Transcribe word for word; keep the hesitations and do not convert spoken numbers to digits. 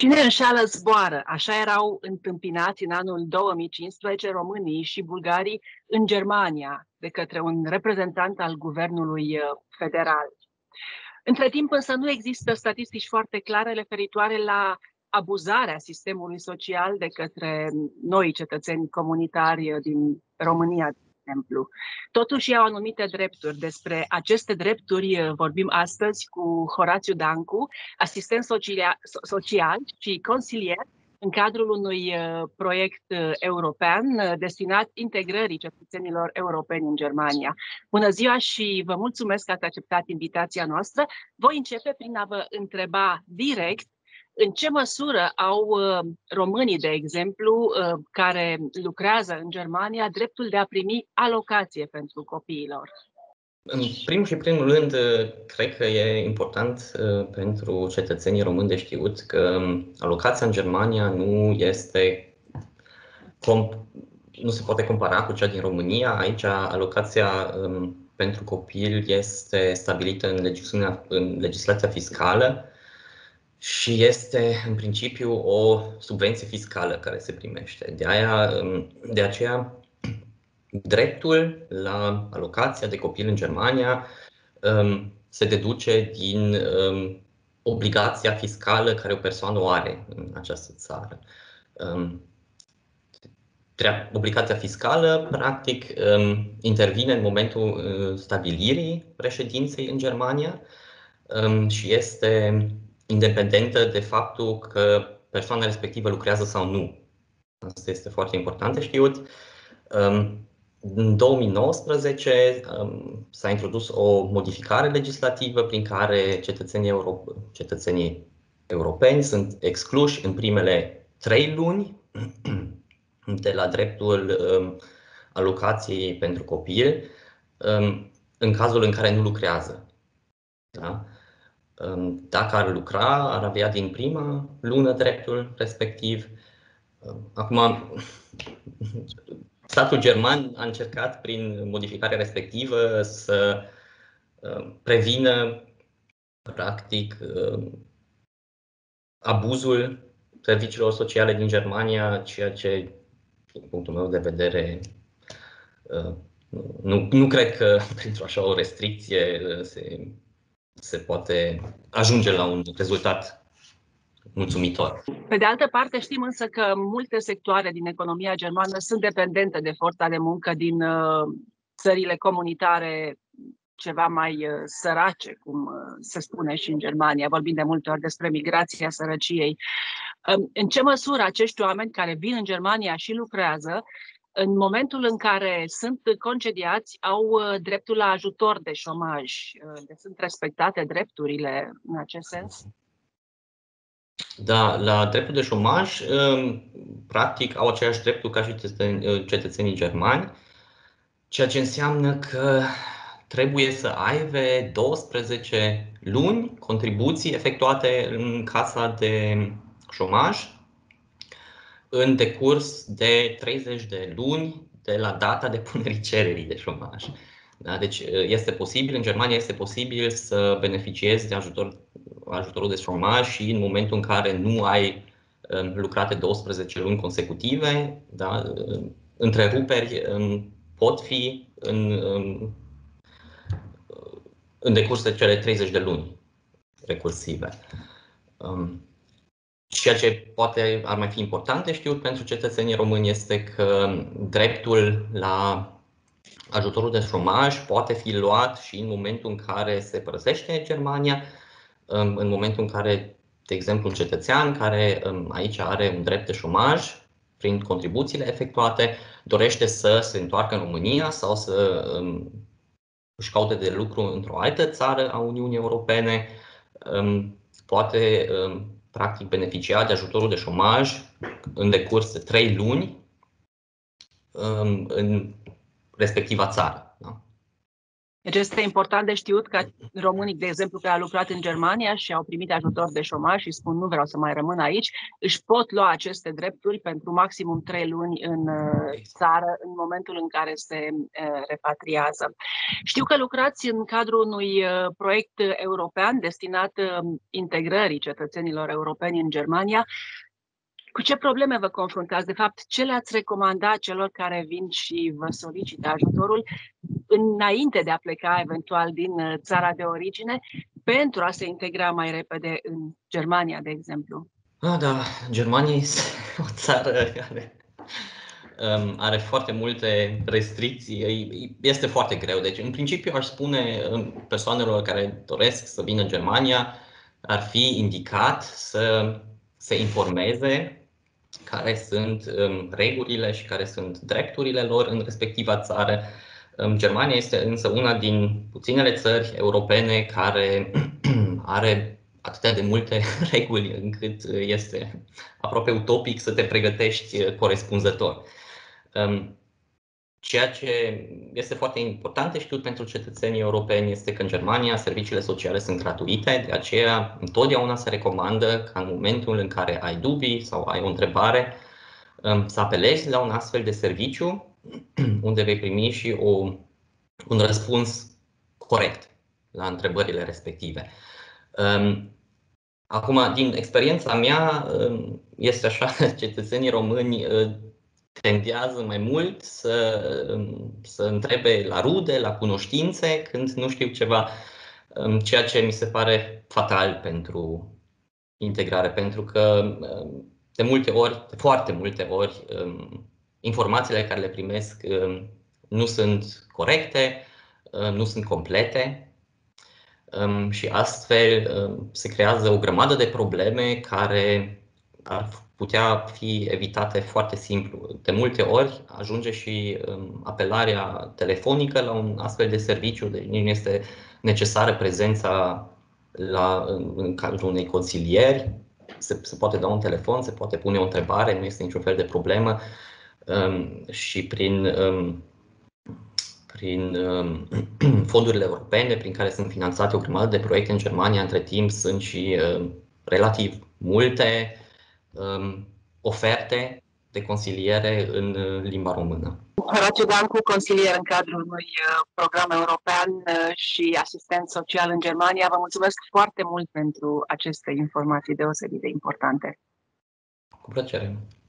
Cine înșală zboară. Așa erau întâmpinați în anul două mii cincisprezece românii și bulgarii în Germania de către un reprezentant al guvernului federal. Între timp însă nu există statistici foarte clare referitoare la abuzarea sistemului social de către noi cetățeni comunitari din România, de exemplu. Totuși au anumite drepturi. Despre aceste drepturi vorbim astăzi cu Horațiu Dancu, asistent social și consilier în cadrul unui proiect european destinat integrării cetățenilor europeni în Germania. Bună ziua și vă mulțumesc că ați acceptat invitația noastră. Voi începe prin a vă întreba direct în ce măsură au românii, de exemplu, care lucrează în Germania, dreptul de a primi alocație pentru copiilor. În primul și primul rând, cred că e important pentru cetățenii români de știut că alocația în Germania nu este nu se poate compara cu cea din România. Aici alocația pentru copil este stabilită în legislația, în legislația fiscală și este în principiu o subvenție fiscală care se primește. De aia, de aceea, dreptul la alocația de copil în Germania um, se deduce din um, obligația fiscală care o persoană o are în această țară. Um, obligația fiscală, practic, um, intervine în momentul uh, stabilirii reședinței în Germania um, și este independentă de faptul că persoana respectivă lucrează sau nu. Asta este foarte important de știut. Um, În două mii nouăsprezece um, s-a introdus o modificare legislativă prin care cetățenii, euro, cetățenii europeni sunt excluși în primele trei luni de la dreptul um, alocației pentru copil, um, în cazul în care nu lucrează. Da? Um, dacă ar lucra, ar avea din prima lună dreptul respectiv. Um, acum, statul german a încercat, prin modificarea respectivă, să prevină, practic, abuzul serviciilor sociale din Germania, ceea ce, din punctul meu de vedere, nu, nu cred că printr-o așa o restricție se, se poate ajunge la un rezultat mulțumitor. Pe de altă parte, știm însă că multe sectoare din economia germană sunt dependente de forța de muncă din uh, țările comunitare ceva mai uh, sărace, cum uh, se spune și în Germania. Vorbim de multe ori despre migrația sărăciei. Uh, în ce măsură acești oameni care vin în Germania și lucrează, în momentul în care sunt concediați, au uh, dreptul la ajutor de șomaj? Uh, sunt respectate drepturile în acest sens? Da, la dreptul de șomaj, practic, au aceleași drepturi ca și cetățenii germani, ceea ce înseamnă că trebuie să aibă douăsprezece luni contribuții efectuate în casa de șomaj în decurs de treizeci de luni de la data depunerii cererii de șomaj. Da? Deci este posibil, în Germania este posibil să beneficiezi de ajutor, ajutorul de șomaj și în momentul în care nu ai um, lucrate douăsprezece luni consecutive, da? Întreruperi um, pot fi în, um, în decurs de cele treizeci de luni recursive. Um, Ceea ce poate ar mai fi important de știut pentru cetățenii români este că dreptul la ajutorul de șomaj poate fi luat și în momentul în care se părăsește Germania, în momentul în care, de exemplu, un cetățean care aici are un drept de șomaj, prin contribuțiile efectuate, dorește să se întoarcă în România sau să își caute de lucru într-o altă țară a Uniunii Europene, poate practic beneficia de ajutorul de șomaj în decurs de trei luni în respectiva țară. Da? Deci este important de știut că românii, de exemplu, care au lucrat în Germania și au primit ajutor de șomaj și spun nu vreau să mai rămân aici, își pot lua aceste drepturi pentru maximum trei luni în țară în momentul în care se repatriază. Știu că lucrați în cadrul unui proiect european destinat integrării cetățenilor europeni în Germania. Cu ce probleme vă confruntați? De fapt, ce le-ați recomanda celor care vin și vă solicită ajutorul înainte de a pleca eventual din țara de origine pentru a se integra mai repede în Germania, de exemplu? Ah, da, Germania este o țară care um, are foarte multe restricții, este foarte greu. Deci, în principiu, aș spune persoanelor care doresc să vină în Germania, ar fi indicat să se informeze care sunt um, regulile și care sunt drepturile lor în respectiva țară. Um, Germania este însă una din puținele țări europene care are atât de multe reguli încât este aproape utopic să te pregătești corespunzător. Um, Ceea ce este foarte important de știut pentru cetățenii europeni este că în Germania serviciile sociale sunt gratuite, de aceea întotdeauna se recomandă ca în momentul în care ai dubii sau ai o întrebare să apelezi la un astfel de serviciu unde vei primi și o, un răspuns corect la întrebările respective. Acum, din experiența mea, este așa că cetățenii români tendează mai mult să, să întrebe la rude, la cunoștințe, când nu știu ceva, ceea ce mi se pare fatal pentru integrare, pentru că de multe ori, de foarte multe ori, informațiile care le primesc nu sunt corecte, nu sunt complete și astfel se creează o grămadă de probleme care ar putea fi evitate foarte simplu. De multe ori ajunge și apelarea telefonică la un astfel de serviciu, deci nu este necesară prezența la, în cadrul unei consilieri. Se, se poate da un telefon, se poate pune o întrebare, nu este niciun fel de problemă și prin, prin fondurile europene prin care sunt finanțate o grămadă de proiecte în Germania, între timp sunt și relativ multe um, oferte de consiliere în limba română. Horațiu Dancu, consilier în cadrul unui program european și asistent social în Germania. Vă mulțumesc foarte mult pentru aceste informații deosebit de importante. Cu plăcere.